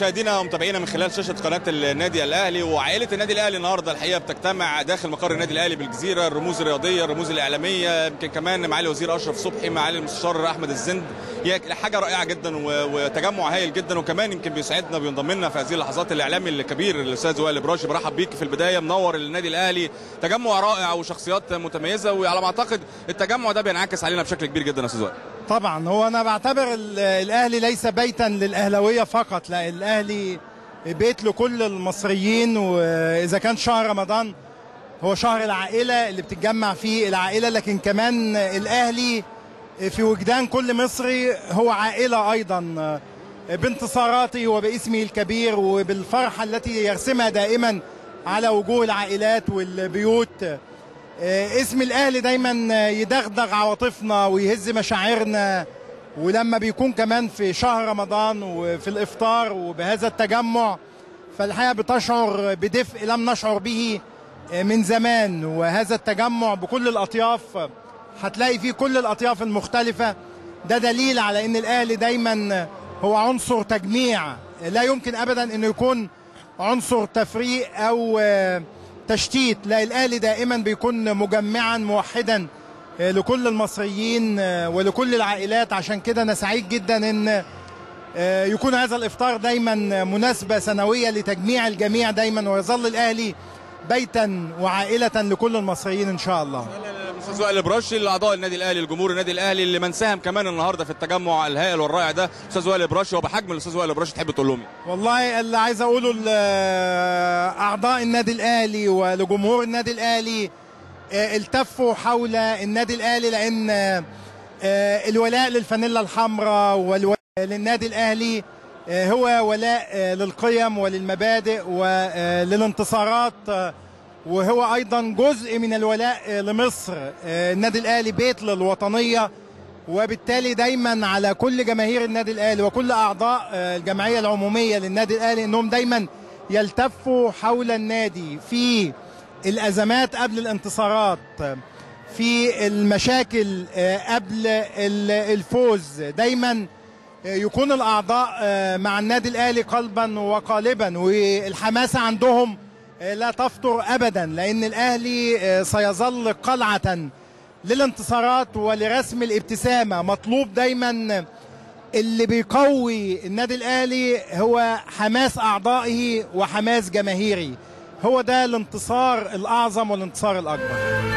مشاهدينا ومتابعينا من خلال شاشه قناه النادي الاهلي، وعائله النادي الاهلي النهارده الحقيقه بتجتمع داخل مقر النادي الاهلي بالجزيره. الرموز الرياضيه، الرموز الاعلاميه، يمكن كمان معالي الوزير اشرف صبحي، معالي المستشار احمد الزند. هي حاجه رائعه جدا وتجمع هايل جدا، وكمان يمكن بيسعدنا وبينضم لنا في هذه اللحظات الاعلامي الكبير الاستاذ وائل الابراشي. برحب بيك في البدايه، منور النادي الاهلي، تجمع رائع وشخصيات متميزه، وعلى ما اعتقد التجمع ده بينعكس علينا بشكل كبير جدا يا استاذ وائل. طبعا هو انا بعتبر الاهلي ليس بيتا للاهلاويه فقط، لا، الاهلي بيت لكل المصريين. واذا كان شهر رمضان هو شهر العائله اللي بتتجمع فيه العائله، لكن كمان الاهلي في وجدان كل مصري هو عائله ايضا، بانتصاراته وباسمه الكبير وبالفرحه التي يرسمها دائما على وجوه العائلات والبيوت. اسم الاهلي دايما يدغدغ عواطفنا ويهز مشاعرنا، ولما بيكون كمان في شهر رمضان وفي الافطار وبهذا التجمع فالحقيقه بتشعر بدفء لم نشعر به من زمان. وهذا التجمع بكل الاطياف، هتلاقي فيه كل الاطياف المختلفه. ده دليل على ان الاهلي دايما هو عنصر تجميع، لا يمكن ابدا انه يكون عنصر تفريق او تشتيت. لا، الاهلي دائما بيكون مجمعا موحدا لكل المصريين ولكل العائلات. عشان كده انا سعيد جدا ان يكون هذا الافطار دايما مناسبه سنويه لتجميع الجميع دايما، ويظل الاهلي بيتا وعائله لكل المصريين ان شاء الله. استاذ وائل الابراشي، الاعضاء النادي الاهلي، الجمهور النادي الاهلي اللي من ساهم كمان النهارده في التجمع الهائل والرائع ده، استاذ وائل الابراشي، وبحجم الاستاذ وائل الابراشي تحب تقول لهم ايه؟ والله اللي عايز اقوله لاعضاء النادي الاهلي ولجمهور النادي الاهلي، التفوا حول النادي الاهلي، لان الولاء للفانيلا الحمراء والولاء للنادي الاهلي هو ولاء للقيم وللمبادئ وللانتصارات، وهو ايضا جزء من الولاء لمصر. النادي الاهلي بيت للوطنيه، وبالتالي دايما على كل جماهير النادي الاهلي وكل اعضاء الجمعيه العموميه للنادي الاهلي انهم دايما يلتفوا حول النادي في الازمات قبل الانتصارات، في المشاكل قبل الفوز. دايما يكون الاعضاء مع النادي الاهلي قلبا وقالبا، والحماسه عندهم لا تفتر ابدا، لان الاهلي سيظل قلعه للانتصارات ولرسم الابتسامه. مطلوب دايما اللي بيقوي النادي الاهلي هو حماس اعضائه وحماس جماهيري، هو ده الانتصار الاعظم والانتصار الاكبر.